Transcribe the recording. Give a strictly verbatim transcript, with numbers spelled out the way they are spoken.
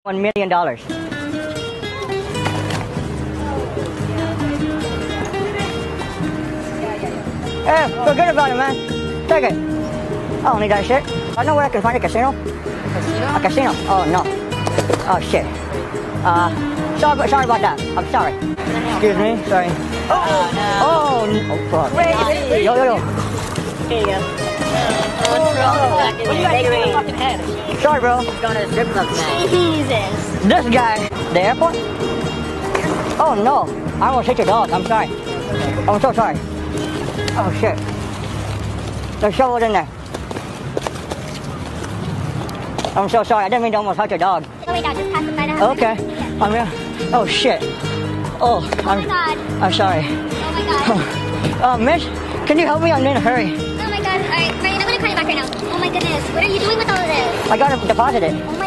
One million dollars. Hey, forget about it, man. Take it. I don't need that shit. I know where I can find a casino. Casino? A casino? Oh, no. Oh, shit. Uh, sorry, sorry about that. I'm sorry. Excuse me. Sorry. Oh, no. Oh, n- oh fuck. Wait, wait, wait. Yo, yo, yo. Here you go. Oh, no. back in What you there. got in your fucking head? Sorry, bro. He's going to the strip club tonight. Jesus. This guy, the airport? Oh, no. I almost hit your dog. I'm sorry. I'm so sorry. Oh, shit. The shovel's in there. I'm so sorry. I didn't mean to almost hurt your dog. Oh wait, I'll just pass it by the house. Okay. I'm real. Oh, shit. Oh, I'm, Oh my god. I'm sorry. Oh my god. Uh, miss, can you help me? I'm in a hurry. Oh my god. Alright, Ryan, I'm gonna call you back right now. Oh my goodness. What are you doing with all of this? I gotta deposit it. Oh my